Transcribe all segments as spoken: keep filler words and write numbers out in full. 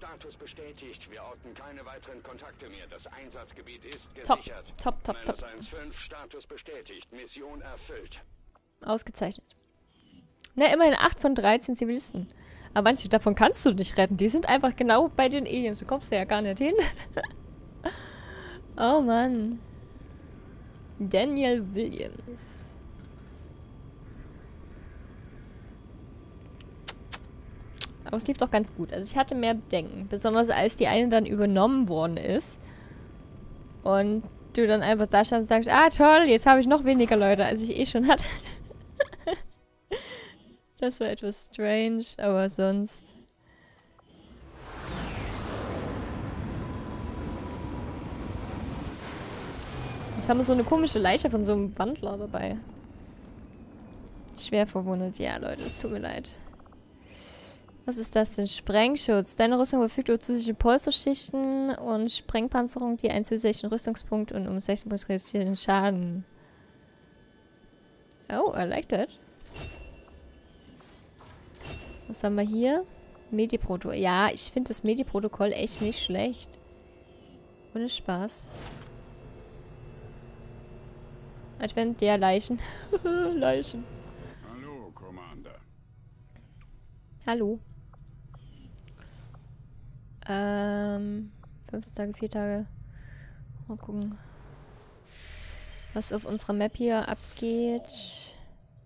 Status bestätigt. Wir orten keine weiteren Kontakte mehr. Das Einsatzgebiet ist Top, gesichert. top, top, top. eins fünf, Status bestätigt. Mission erfüllt. Ausgezeichnet. Na, immerhin acht von dreizehn Zivilisten. Aber manche davon kannst du nicht retten. Die sind einfach genau bei den Aliens. Du kommst ja gar nicht hin. Oh Mann. Daniel Williams. Aber es lief doch ganz gut. Also ich hatte mehr Bedenken. Besonders als die eine dann übernommen worden ist. Und du dann einfach da standst und sagst, ah toll, jetzt habe ich noch weniger Leute, als ich eh schon hatte. Das war etwas strange, aber sonst... Jetzt haben wir so eine komische Leiche von so einem Wandler dabei. Schwer verwundet. Ja, Leute, es tut mir leid. Was ist das denn? Sprengschutz. Deine Rüstung verfügt über zusätzliche Polsterschichten und Sprengpanzerung, die einen zusätzlichen Rüstungspunkt und um sechzehn Prozent reduzierten Schaden. Oh, I like that. Was haben wir hier? Medi-Protokoll. Ja, ich finde das Medi-Protokoll echt nicht schlecht. Ohne Spaß. Advent der Leichen. Leichen. Hallo, Commander. Hallo. Ähm, fünfzehn Tage, vier Tage. Mal gucken, was auf unserer Map hier abgeht.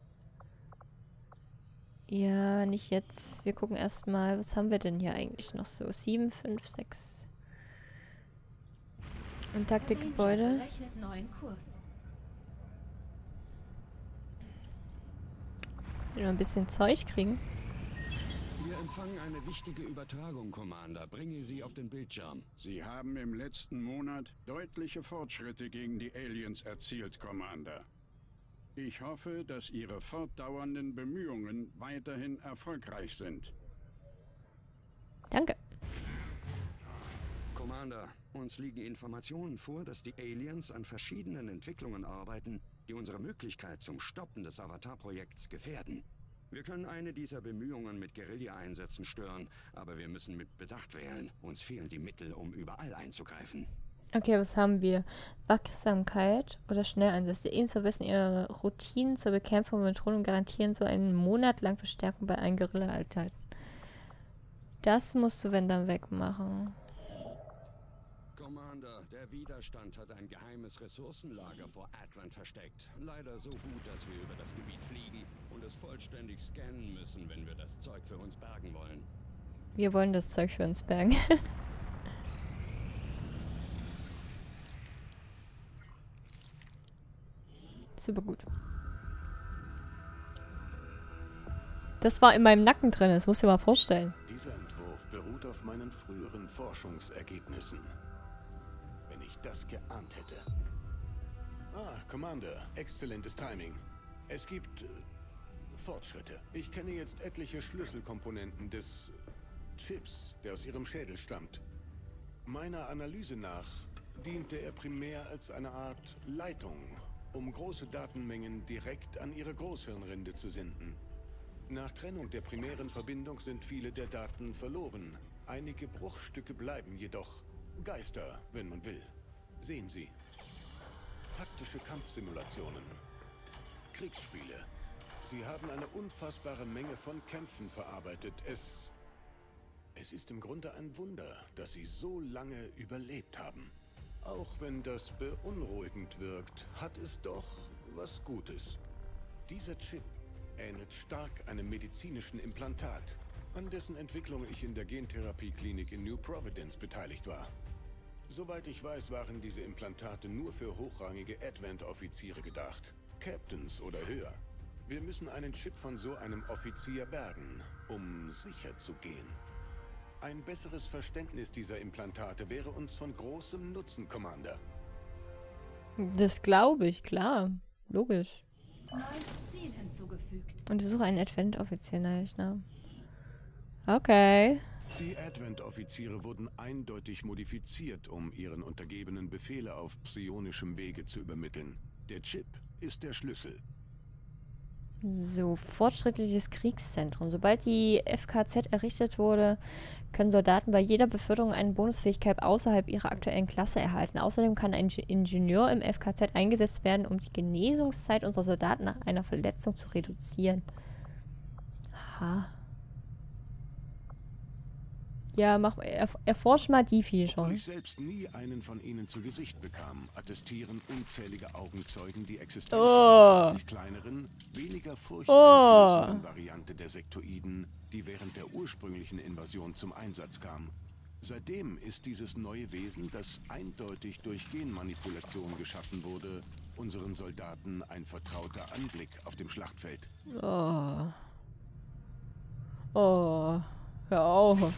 Ja, nicht jetzt. Wir gucken erstmal, was haben wir denn hier eigentlich noch so? sieben, fünf, sechs. Intakte Gebäude. Wir noch ein bisschen Zeug kriegen. Wir empfangen eine wichtige Übertragung, Commander. Bringe sie auf den Bildschirm. Sie haben im letzten Monat deutliche Fortschritte gegen die Aliens erzielt, Commander. Ich hoffe, dass Ihre fortdauernden Bemühungen weiterhin erfolgreich sind. Danke. Commander, uns liegen Informationen vor, dass die Aliens an verschiedenen Entwicklungen arbeiten, die unsere Möglichkeit zum Stoppen des Avatar-Projekts gefährden. Wir können eine dieser Bemühungen mit Guerilla-Einsätzen stören, aber wir müssen mit Bedacht wählen. Uns fehlen die Mittel, um überall einzugreifen. Okay, was haben wir? Wachsamkeit oder Schnelleinsatz. Die Aliens verbessern ihre Routinen zur Bekämpfung und Bedrohung und garantieren so einen Monat lang Verstärkung bei allen Guerilla-Einheiten. Das musst du, wenn dann, wegmachen. Commander, der Widerstand hat ein geheimes Ressourcenlager vor Advent versteckt. Leider so gut, dass wir über das Gebiet fliegen und es vollständig scannen müssen, wenn wir das Zeug für uns bergen wollen. Wir wollen das Zeug für uns bergen. Super gut. Das war in meinem Nacken drin, das musst du dir mal vorstellen. Dieser Entwurf beruht auf meinen früheren Forschungsergebnissen. Wenn ich das geahnt hätte. Ah, Commander, exzellentes Timing. Es gibt äh, Fortschritte. Ich kenne jetzt etliche Schlüsselkomponenten des äh, Chips, der aus ihrem Schädel stammt. Meiner Analyse nach diente er primär als eine Art Leitung, um große Datenmengen direkt an ihre Großhirnrinde zu senden. Nach Trennung der primären Verbindung sind viele der Daten verloren. Einige Bruchstücke bleiben jedoch Geister, wenn man will. Sehen Sie. Taktische Kampfsimulationen. Kriegsspiele. Sie haben eine unfassbare Menge von Kämpfen verarbeitet. Es... Es ist im Grunde ein Wunder, dass Sie so lange überlebt haben. Auch wenn das beunruhigend wirkt, hat es doch was Gutes. Dieser Chip ähnelt stark einem medizinischen Implantat, an dessen Entwicklung ich in der Gentherapie-Klinik in New Providence beteiligt war. Soweit ich weiß, waren diese Implantate nur für hochrangige Advent-Offiziere gedacht. Captains oder höher. Wir müssen einen Chip von so einem Offizier bergen, um sicher zu gehen. Ein besseres Verständnis dieser Implantate wäre uns von großem Nutzen, Commander. Das glaube ich, klar. Logisch. Neues Ziel hinzugefügt. Untersuche einen Advent-Offizier, Leichnam. Okay. Die Advent-Offiziere wurden eindeutig modifiziert, um ihren Untergebenen Befehle auf psionischem Wege zu übermitteln. Der Chip ist der Schlüssel. So, fortschrittliches Kriegszentrum. Sobald die F K Z errichtet wurde, können Soldaten bei jeder Beförderung eine Bonusfähigkeit außerhalb ihrer aktuellen Klasse erhalten. Außerdem kann ein Ingenieur im F K Z eingesetzt werden, um die Genesungszeit unserer Soldaten nach einer Verletzung zu reduzieren. Aha. Ja, mach, erf erforsch mal die viel schon. Obwohl ich selbst nie einen von ihnen zu Gesicht bekam, attestieren unzählige Augenzeugen die Existenz Oh. der kleineren, weniger Oh. furchteinflößenden Variante der Sektoiden, die während der ursprünglichen Invasion zum Einsatz kam. Seitdem ist dieses neue Wesen, das eindeutig durch Genmanipulation geschaffen wurde, unseren Soldaten ein vertrauter Anblick auf dem Schlachtfeld. Oh. Oh. Hör auf.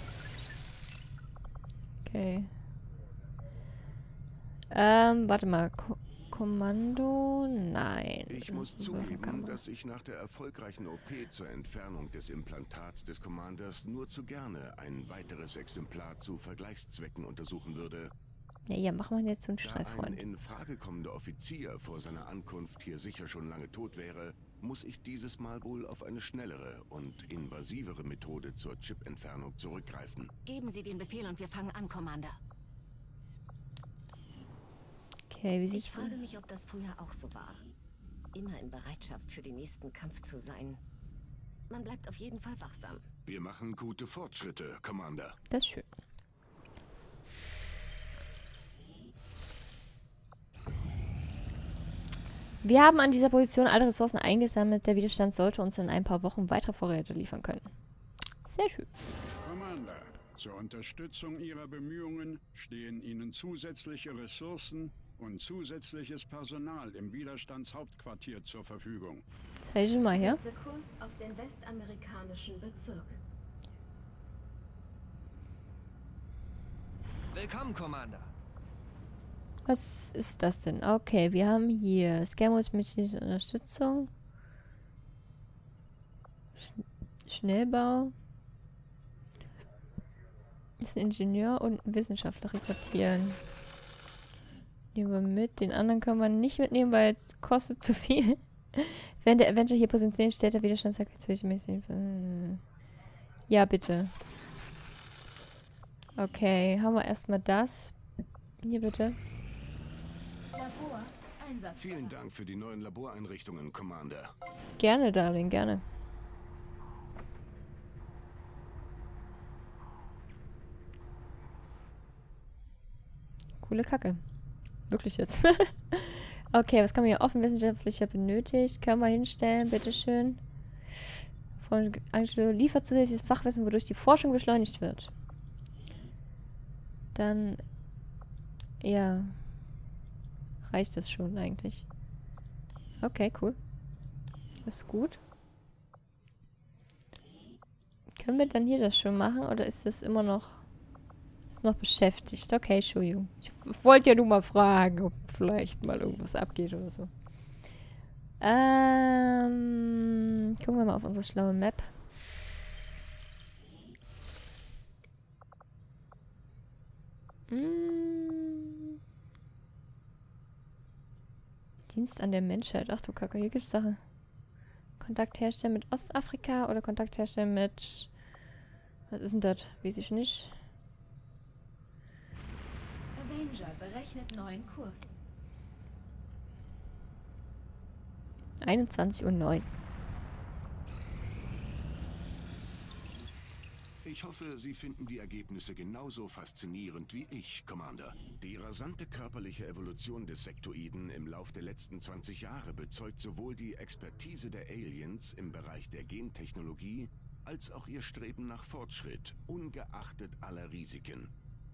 Okay. Ähm, warte mal. Ko Kommando? Nein. Ich muss Kann zugeben, man. dass ich nach der erfolgreichen O P zur Entfernung des Implantats des Commanders nur zu gerne ein weiteres Exemplar zu Vergleichszwecken untersuchen würde. Ja, ja, machen wir jetzt so einen Da ein Stressfreund. in Frage kommender Offizier vor seiner Ankunft hier sicher schon lange tot wäre, muss ich dieses Mal wohl auf eine schnellere und invasivere Methode zur Chip-Entfernung zurückgreifen. Geben Sie den Befehl und wir fangen an, Commander. Okay, wie Ich sieht's frage denn? mich, ob das früher auch so war. Immer in Bereitschaft für den nächsten Kampf zu sein. Man bleibt auf jeden Fall wachsam. Wir machen gute Fortschritte, Commander. Das ist schön. Wir haben an dieser Position alle Ressourcen eingesammelt. Der Widerstand sollte uns in ein paar Wochen weitere Vorräte liefern können. Sehr schön. Commander, zur Unterstützung Ihrer Bemühungen stehen Ihnen zusätzliche Ressourcen und zusätzliches Personal im Widerstandshauptquartier zur Verfügung. Zeige mal her. Setze Kurs auf den westamerikanischen Bezirk. Willkommen, Commander. Was ist das denn? Okay, wir haben hier Scammos medizinische Unterstützung. Sch Schnellbau. Ist ein Ingenieur und ein Wissenschaftler rekrutieren. Nehmen wir mit. Den anderen können wir nicht mitnehmen, weil es kostet zu viel. Wenn der Avenger hier positioniert, stellt der Widerstandshacker zwischenmäßig. Ja, bitte. Okay, haben wir erstmal das. Hier bitte. Labor, Einsatz. Vielen Dank für die neuen Laboreinrichtungen, Commander. Gerne, Darling, gerne. Coole Kacke. Wirklich jetzt. Okay, was kann man hier offen wissenschaftlicher benötigt? Können wir hinstellen, bitteschön. Von Anstellung liefert zusätzliches Fachwissen, wodurch die Forschung beschleunigt wird. Dann, ja, reicht das schon eigentlich. Okay, cool. Das ist gut. Können wir dann hier das schon machen oder ist das immer noch ist noch beschäftigt? Okay, Entschuldigung. Ich wollte ja nur mal fragen, ob vielleicht mal irgendwas abgeht oder so. Ähm, gucken wir mal auf unsere schlaue Map. Mm. Dienst an der Menschheit. Ach du Kacke, hier gibt's Sachen. Kontakt herstellen mit Ostafrika oder Kontakt herstellen mit... Was ist denn das? Weiß ich nicht. Avenger berechnet neuen Kurs. einundzwanzig Uhr neun. Ich hoffe, Sie finden die Ergebnisse genauso faszinierend wie ich, Commander. Die rasante körperliche Evolution des Sektoiden im Lauf der letzten zwanzig Jahre bezeugt sowohl die Expertise der Aliens im Bereich der Gentechnologie, als auch ihr Streben nach Fortschritt, ungeachtet aller Risiken.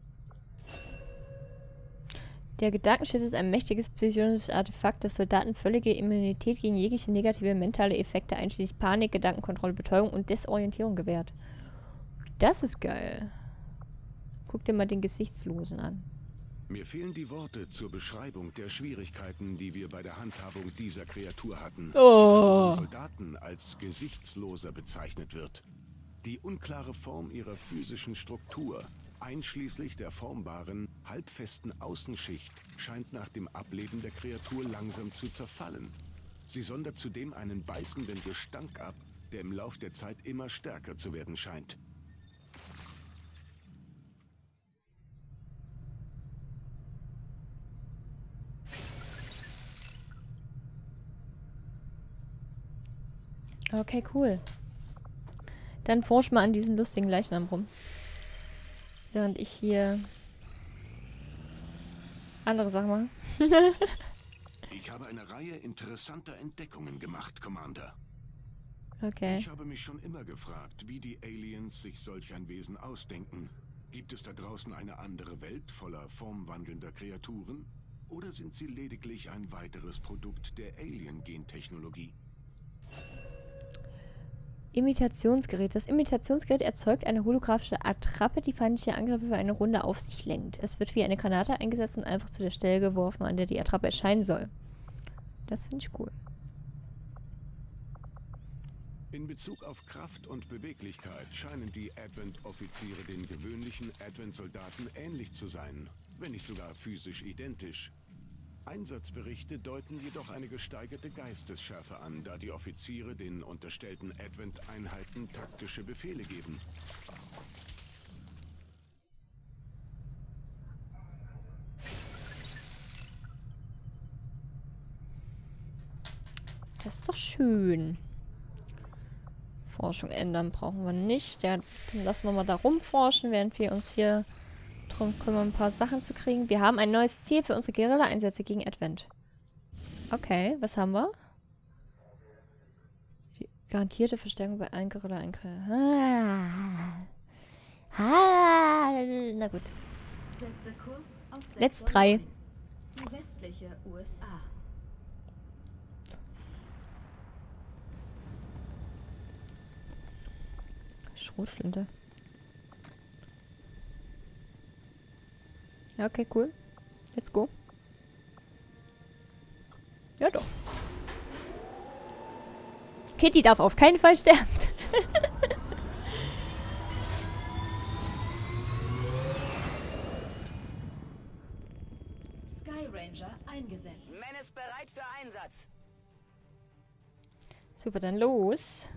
Der Gedankenschild ist ein mächtiges psychotisches Artefakt, das Soldaten völlige Immunität gegen jegliche negative mentale Effekte einschließlich Panik, Gedankenkontrolle, Betäubung und Desorientierung gewährt. Das ist geil. Guck dir mal den Gesichtslosen an. Mir fehlen die Worte zur Beschreibung der Schwierigkeiten, die wir bei der Handhabung dieser Kreatur hatten, die von unseren Soldaten als gesichtsloser bezeichnet wird. Die unklare Form ihrer physischen Struktur, einschließlich der formbaren, halbfesten Außenschicht, scheint nach dem Ableben der Kreatur langsam zu zerfallen. Sie sondert zudem einen beißenden Gestank ab, der im Lauf der Zeit immer stärker zu werden scheint. Okay, cool. Dann forsch mal an diesen lustigen Leichnam rum. Während ich hier andere Sachen mache. Ich habe eine Reihe interessanter Entdeckungen gemacht, Commander. Okay. Ich habe mich schon immer gefragt, wie die Aliens sich solch ein Wesen ausdenken. Gibt es da draußen eine andere Welt voller formwandelnder Kreaturen? Oder sind sie lediglich ein weiteres Produkt der Alien-Gentechnologie? Imitationsgerät. Das Imitationsgerät erzeugt eine holographische Attrappe, die feindliche Angriffe für eine Runde auf sich lenkt. Es wird wie eine Granate eingesetzt und einfach zu der Stelle geworfen, an der die Attrappe erscheinen soll. Das finde ich cool. In Bezug auf Kraft und Beweglichkeit scheinen die Advent-Offiziere den gewöhnlichen Advent-Soldaten ähnlich zu sein, wenn nicht sogar physisch identisch. Einsatzberichte deuten jedoch eine gesteigerte Geistesschärfe an, da die Offiziere den unterstellten Advent-Einheiten taktische Befehle geben. Das ist doch schön. Forschung ändern brauchen wir nicht. Ja, dann lassen wir mal da rumforschen, während wir uns hier drum kümmern, ein paar Sachen zu kriegen. Wir haben ein neues Ziel für unsere Guerilla-Einsätze gegen Advent. Okay, was haben wir? Die garantierte Verstärkung bei allen Guerilla-Angriffen. Ah. Ah. Na gut. Setze Kurs auf Let's drei. Die westliche U S A. Schrotflinte. Ja, okay, cool. Let's go. Ja, doch. Kitty darf auf keinen Fall sterben. Sky Ranger eingesetzt. Menace bereit für Einsatz. Super, dann los.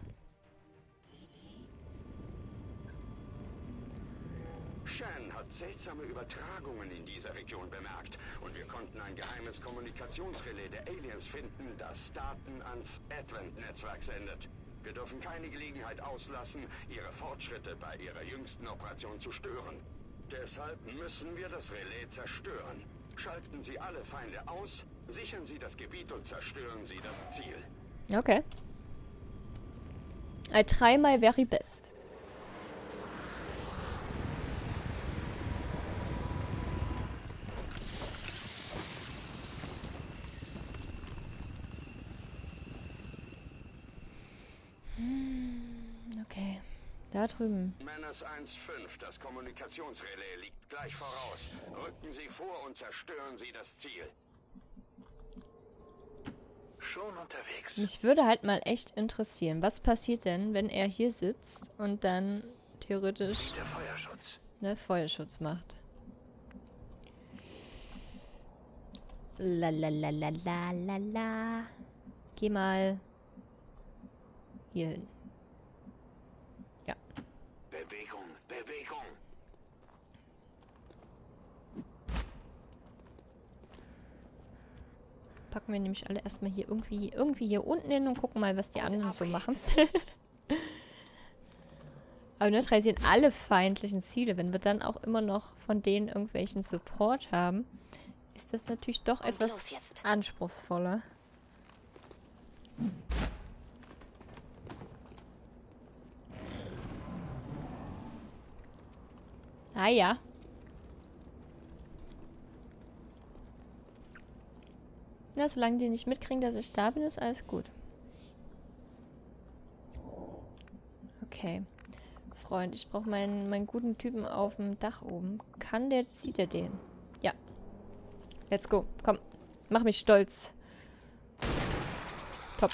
Shan hat seltsame Übertragungen in dieser Region bemerkt und wir konnten ein geheimes Kommunikationsrelais der Aliens finden, das Daten ans Advent-Netzwerk sendet. Wir dürfen keine Gelegenheit auslassen, ihre Fortschritte bei ihrer jüngsten Operation zu stören. Deshalb müssen wir das Relais zerstören. Schalten Sie alle Feinde aus, sichern Sie das Gebiet und zerstören Sie das Ziel. Okay. I try my very best. Okay. Da drüben. Menace eins fünf, das Kommunikationsrelais liegt gleich voraus. Rücken Sie vor und zerstören Sie das Ziel. Schon unterwegs. Mich würde halt mal echt interessieren, was passiert denn, wenn er hier sitzt und dann theoretisch Der Feuerschutz. ne, Feuerschutz macht. La la la la la la la. Geh mal hier hin. Ja. Bewegung, Bewegung. Packen wir nämlich alle erstmal hier irgendwie, irgendwie hier unten hin und gucken mal, was die anderen so machen. Aber neutralisieren alle feindlichen Ziele. Wenn wir dann auch immer noch von denen irgendwelchen Support haben, ist das natürlich doch etwas anspruchsvoller. Ah ja. Na, solange die nicht mitkriegen, dass ich da bin, ist alles gut. Okay. Freund, ich brauche meinen, meinen guten Typen auf dem Dach oben. Kann der, sieht er den? Ja. Let's go. Komm. Mach mich stolz. Top.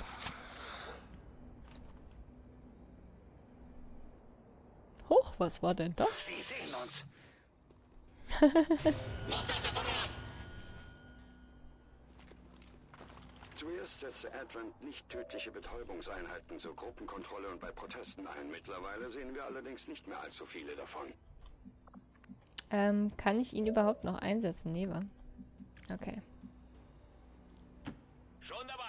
Hoch, was war denn das? Sie sehen uns. Zuerst setzte Advent nicht tödliche Betäubungseinheiten zur Gruppenkontrolle und bei Protesten ein. Mittlerweile sehen wir allerdings nicht mehr allzu viele davon. Ähm, kann ich ihn überhaupt noch einsetzen? Nee, wa? Okay. Schon dabei.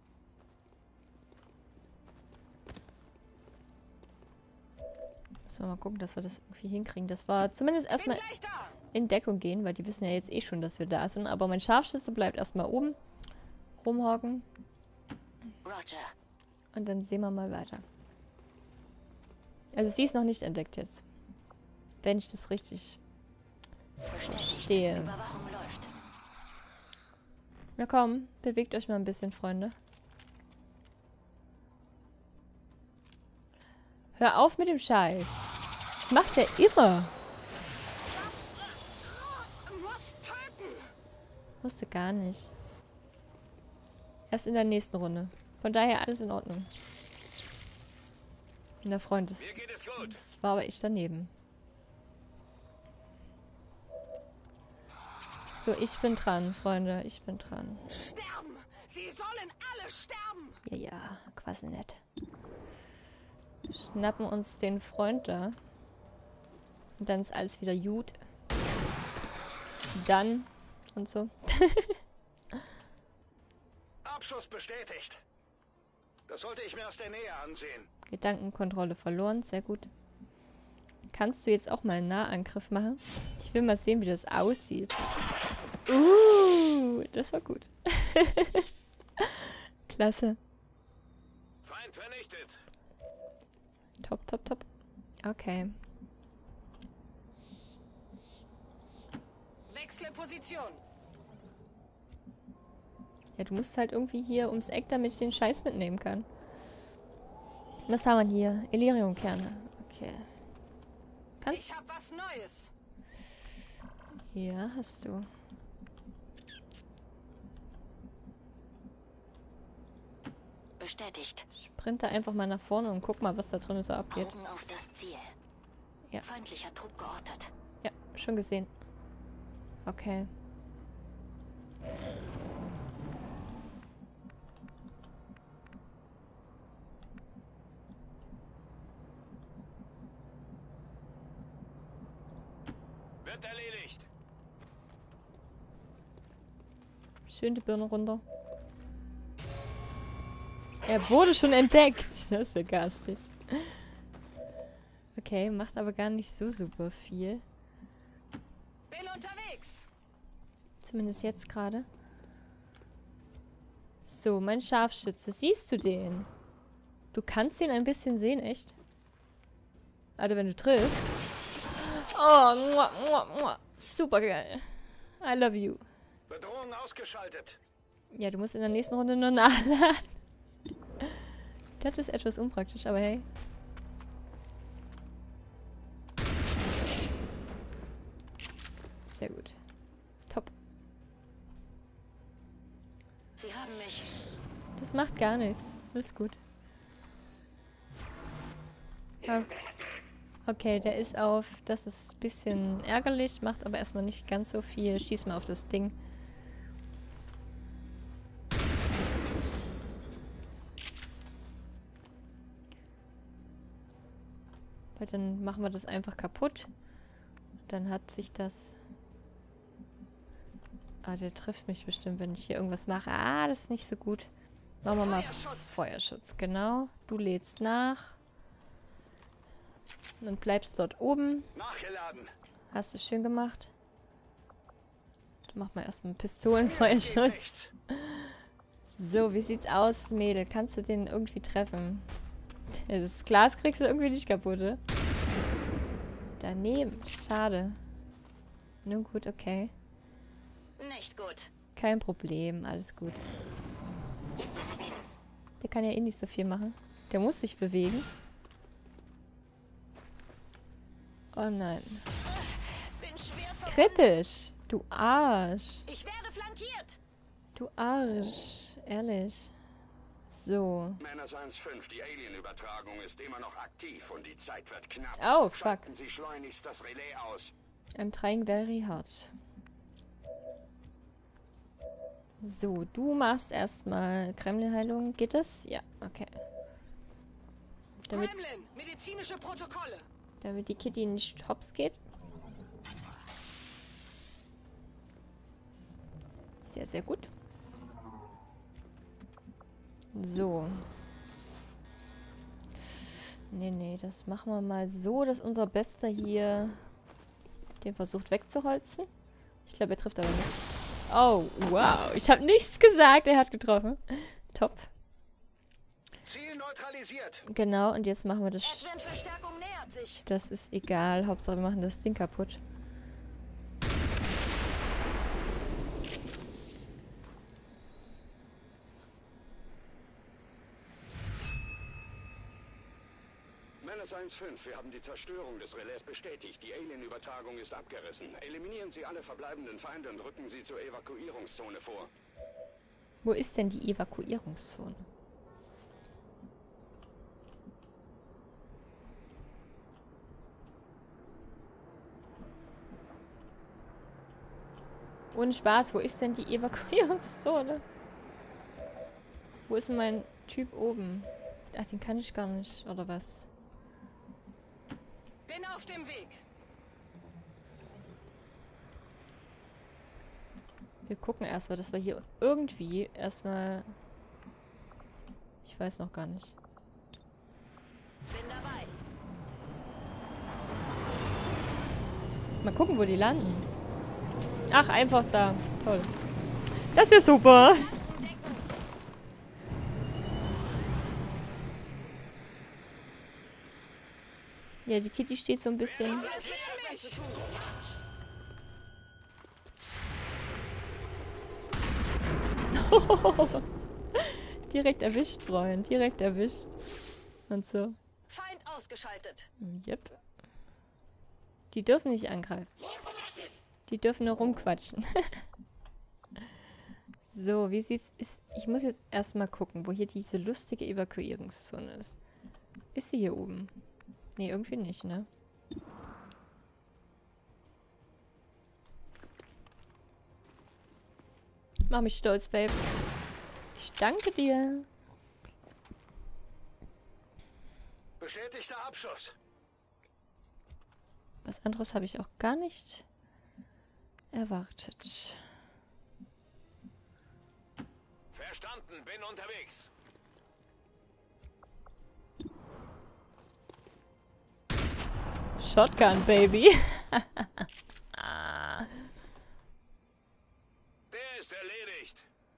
Müssen wir mal gucken, dass wir das irgendwie hinkriegen. Das war zumindest erstmal in Deckung gehen, weil die wissen ja jetzt eh schon, dass wir da sind. Aber mein Scharfschütze bleibt erstmal oben rumhocken. Roger. Und dann sehen wir mal weiter. Also sie ist noch nicht entdeckt jetzt. Wenn ich das richtig verstehe. Überwachung läuft. Na komm, bewegt euch mal ein bisschen, Freunde. Hör auf mit dem Scheiß. Das macht er immer. Musste gar nicht. Erst in der nächsten Runde. Von daher alles in Ordnung. Na Freund, das, das war aber echt daneben. So, ich bin dran, Freunde. Ich bin dran. Sterben! Sie sollen alle sterben! Ja, ja, quasi nett. Schnappen uns den Freund da. Und dann ist alles wieder gut. Dann und so. Abschuss bestätigt. Das sollte ich mir aus der Nähe ansehen. Gedankenkontrolle verloren, sehr gut. Kannst du jetzt auch mal einen Nahangriff machen? Ich will mal sehen, wie das aussieht. Uh, das war gut. Klasse. Feind vernichtet. Top, top, top. Okay. Wechsle Position. Ja, du musst halt irgendwie hier ums Eck, damit ich den Scheiß mitnehmen kann. Was haben wir hier? Elerium-Kerne. Okay. Kannst Ich hab was Neues. Ja, hast du. Bestätigt. Sprinte einfach mal nach vorne und guck mal, was da drin so abgeht. Augen auf das Ziel. Ja. Feindlicher Trupp geortet. Ja, schon gesehen. Okay. Wird erledigt. Schön die Birne runter. Er wurde schon entdeckt. Das ist ja garstig. Okay, macht aber gar nicht so super viel. Bin unterwegs. Zumindest jetzt gerade. So, mein Scharfschütze. Siehst du den? Du kannst ihn ein bisschen sehen, echt? Also wenn du triffst. Oh, muah, muah, muah. Super geil. I love you. Bedrohung ausgeschaltet. Ja, du musst in der nächsten Runde nur nachladen. Das ist etwas unpraktisch, aber hey. Sehr gut. Top. Sie haben mich. Das macht gar nichts. Alles gut. Ah. Okay, der ist auf... Das ist ein bisschen ärgerlich, macht aber erstmal nicht ganz so viel. Schieß mal auf das Ding. Weil dann machen wir das einfach kaputt. Dann hat sich das... Ah, der trifft mich bestimmt, wenn ich hier irgendwas mache. Ah, das ist nicht so gut. Machen wir mal Feuerschutz. Feuerschutz, genau. Du lädst nach. Und bleibst dort oben. Nachgeladen. Hast du schön gemacht. Dann machen wir erstmal Pistolenfeuerschutz. So, wie sieht's aus, Mädel? Kannst du den irgendwie treffen? Das Glas kriegst du irgendwie nicht kaputt, oder? Daneben. Schade. Nun gut, okay. Nicht gut. Kein Problem, alles gut. Der kann ja eh nicht so viel machen. Der muss sich bewegen. Oh nein. Bin schwer verwundet. Kritisch. Du Arsch. Ich werde flankiert. Du Arsch. Ehrlich. So. Männer eins fünf, die Alien-Übertragung ist immer noch aktiv und die Zeit wird knapp. Oh, fuck. Schalten Sie schleunigst das Relais aus. I'm trying very hard. So, du machst erstmal Kremlin-Heilung. Geht das? Ja, okay. Damit, Kremlin, medizinische Protokolle. damit die Kitty nicht hops geht. Sehr, sehr gut. So. Nee, nee, das machen wir mal so, dass unser Bester hier den versucht wegzuholzen. Ich glaube, er trifft aber nicht. Oh, wow. Ich habe nichts gesagt. Er hat getroffen. Top. Ziel neutralisiert. Genau, und jetzt machen wir das. Advent-Verstärkung nähert sich. Das ist egal. Hauptsache, wir machen das Ding kaputt. Menace eins fünf, wir haben die Zerstörung des Relais bestätigt. Die Alien-Übertragung ist abgerissen. Eliminieren Sie alle verbleibenden Feinde und rücken sie zur Evakuierungszone vor. Wo ist denn die Evakuierungszone? Ohne Spaß, wo ist denn die Evakuierungszone? Wo ist denn mein Typ oben? Ach, den kann ich gar nicht, oder was? Bin auf dem Weg. Wir gucken erstmal, dass wir hier irgendwie erstmal... Ich weiß noch gar nicht. Bin dabei. Mal gucken, wo die landen. Ach, einfach da. Toll. Das ist ja super. Ja, die Kitty steht so ein bisschen... Direkt erwischt, Freund. Direkt erwischt. Und so. Feind ausgeschaltet. Yep. Die dürfen nicht angreifen. Die dürfen nur rumquatschen. So, wie sieht's... Ist, ich muss jetzt erstmal gucken, wo hier diese lustige Evakuierungszone ist. Ist sie hier oben? Nee, irgendwie nicht, ne? Mach mich stolz, Babe. Ich danke dir. Bestätigter Abschuss. Was anderes habe ich auch gar nicht erwartet. Verstanden, bin unterwegs. Shotgun, Baby. Der ist erledigt.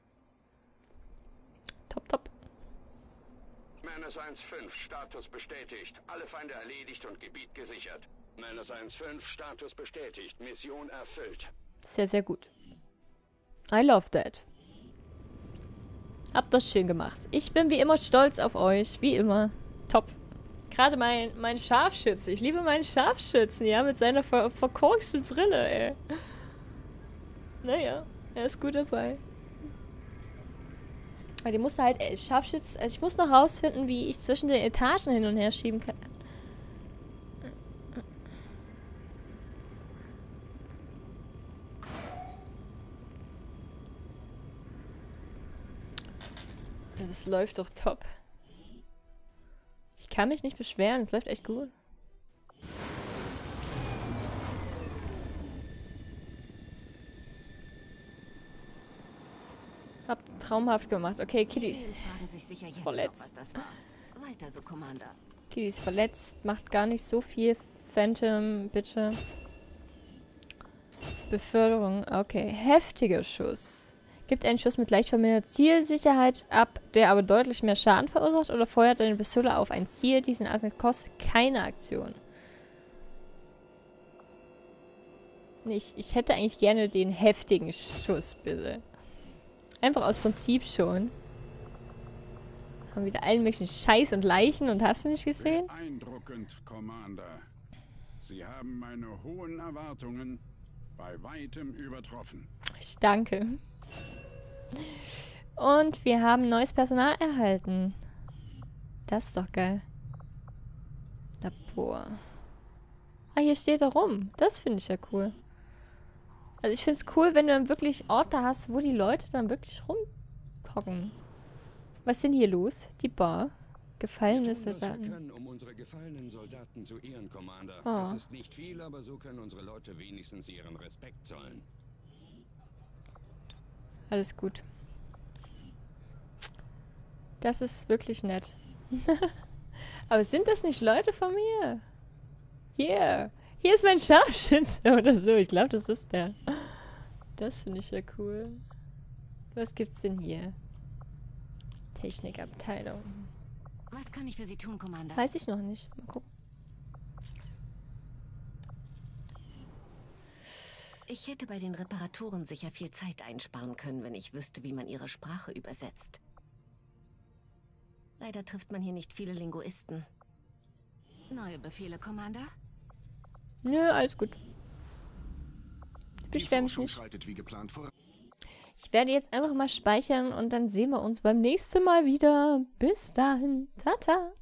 Top, top. Menace eins fünf, Status bestätigt. Alle Feinde erledigt und Gebiet gesichert. Menace eins fünf, Status bestätigt. Mission erfüllt. Sehr, sehr gut. I love that. Habt das schön gemacht. Ich bin wie immer stolz auf euch. Wie immer. Top. Gerade mein, mein Scharfschütze. Ich liebe meinen Scharfschützen, ja, mit seiner ver verkorksten Brille, ey. Naja, er ist gut dabei. Aber die musste halt, ey, Scharfschütze, also ich muss noch rausfinden, wie ich zwischen den Etagen hin und her schieben kann. Das läuft doch top. Ich kann mich nicht beschweren, es läuft echt gut. Hab traumhaft gemacht. Okay, Kitty ist verletzt. Weiter so, Commander. Kitty ist verletzt, macht gar nicht so viel. Phantom, bitte. Beförderung, okay. Heftiger Schuss. Gibt einen Schuss mit leicht verminderter Zielsicherheit ab, der aber deutlich mehr Schaden verursacht, oder feuert eine Pistole auf ein Ziel. Diesen Arsenal kostet keine Aktion. Nee, ich, ich hätte eigentlich gerne den heftigen Schuss, bitte. Einfach aus Prinzip schon. Haben wieder allen möglichen Scheiß und Leichen und hast du nicht gesehen? Beeindruckend, Commander. Sie haben meine hohen Erwartungen bei weitem übertroffen. Ich danke. Und wir haben neues Personal erhalten. Das ist doch geil. Labor. Ah, hier steht er rum. Das finde ich ja cool. Also ich finde es cool, wenn du dann wirklich Orte hast, wo die Leute dann wirklich rumhocken. Was ist denn hier los? Die Bar. Gefallene Soldaten. Wir können, um unsere gefallenen Soldaten zu ehren, Commander. Oh. Das ist nicht viel, aber so können unsere Leute wenigstens ihren Respekt zollen. Alles gut. Das ist wirklich nett. Aber sind das nicht Leute von mir? Hier. Hier ist mein Scharfschütze oder so. Ich glaube, das ist der. Das finde ich ja cool. Was gibt's denn hier? Technikabteilung. Was kann ich für Sie tun, Commander? Weiß ich noch nicht. Mal gucken. Ich hätte bei den Reparaturen sicher viel Zeit einsparen können, wenn ich wüsste, wie man ihre Sprache übersetzt. Leider trifft man hier nicht viele Linguisten. Neue Befehle, Commander? Nö, alles gut. Ich beschwere mich nicht. schreitet wie geplant voran. Ich werde jetzt einfach mal speichern und dann sehen wir uns beim nächsten Mal wieder. Bis dahin. Tata.